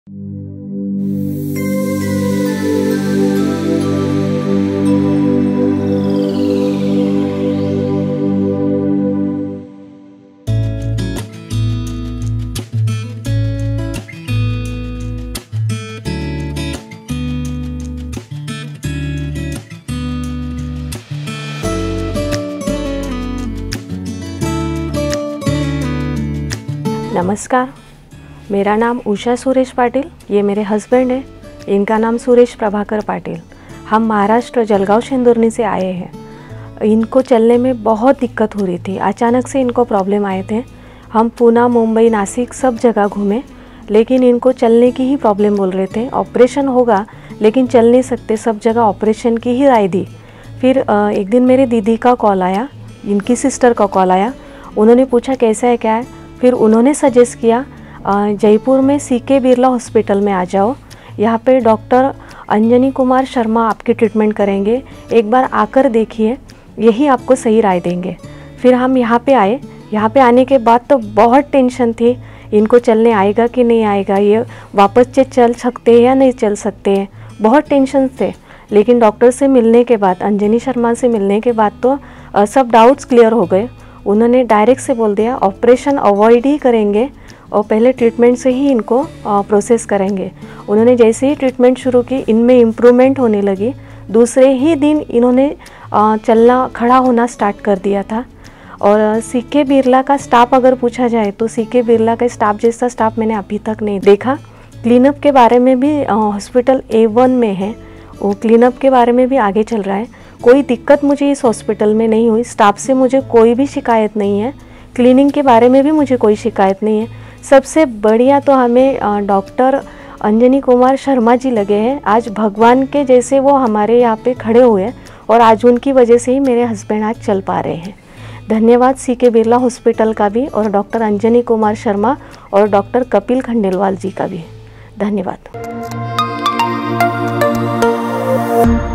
नमस्कार, मेरा नाम उषा सुरेश पाटिल, ये मेरे हस्बैंड हैं, इनका नाम सुरेश प्रभाकर पाटिल। हम महाराष्ट्र जलगांव शेंदुर्नी से आए हैं। इनको चलने में बहुत दिक्कत हो रही थी, अचानक से इनको प्रॉब्लम आए थे। हम पूना, मुंबई, नासिक सब जगह घूमे, लेकिन इनको चलने की ही प्रॉब्लम बोल रहे थे। ऑपरेशन होगा लेकिन चल नहीं सकते, सब जगह ऑपरेशन की ही राय दी। फिर एक दिन मेरे दीदी का कॉल आया, इनकी सिस्टर का कॉल आया। उन्होंने पूछा कैसा है, क्या है। फिर उन्होंने सजेस्ट किया जयपुर में सीके बिरला हॉस्पिटल में आ जाओ, यहाँ पे डॉक्टर अंजनी कुमार शर्मा आपकी ट्रीटमेंट करेंगे, एक बार आकर देखिए, यही आपको सही राय देंगे। फिर हम यहाँ पे आए। यहाँ पे आने के बाद तो बहुत टेंशन थी, इनको चलने आएगा कि नहीं आएगा, ये वापस से चल सकते हैं या नहीं चल सकते हैं, बहुत टेंशन थे। लेकिन डॉक्टर से मिलने के बाद, अंजनी शर्मा से मिलने के बाद तो सब डाउट्स क्लियर हो गए। उन्होंने डायरेक्ट से बोल दिया ऑपरेशन अवॉइड ही करेंगे और पहले ट्रीटमेंट से ही इनको प्रोसेस करेंगे। उन्होंने जैसे ही ट्रीटमेंट शुरू की, इनमें इम्प्रूवमेंट होने लगी। दूसरे ही दिन इन्होंने चलना, खड़ा होना स्टार्ट कर दिया था। और सीके बिरला का स्टाफ अगर पूछा जाए तो सीके बिरला का स्टाफ जैसा स्टाफ मैंने अभी तक नहीं देखा। क्लीनअप के बारे में भी हॉस्पिटल A1 में है, वो क्लीनअप के बारे में भी आगे चल रहा है। कोई दिक्कत मुझे इस हॉस्पिटल में नहीं हुई, स्टाफ से मुझे कोई भी शिकायत नहीं है, क्लीनिंग के बारे में भी मुझे कोई शिकायत नहीं है। सबसे बढ़िया तो हमें डॉक्टर अंजनी कुमार शर्मा जी लगे हैं। आज भगवान के जैसे वो हमारे यहाँ पे खड़े हुए हैं और आज उनकी वजह से ही मेरे हस्बैंड आज चल पा रहे हैं। धन्यवाद सीके बिरला हॉस्पिटल का भी और डॉक्टर अंजनी कुमार शर्मा और डॉक्टर कपिल खंडेलवाल जी का भी धन्यवाद।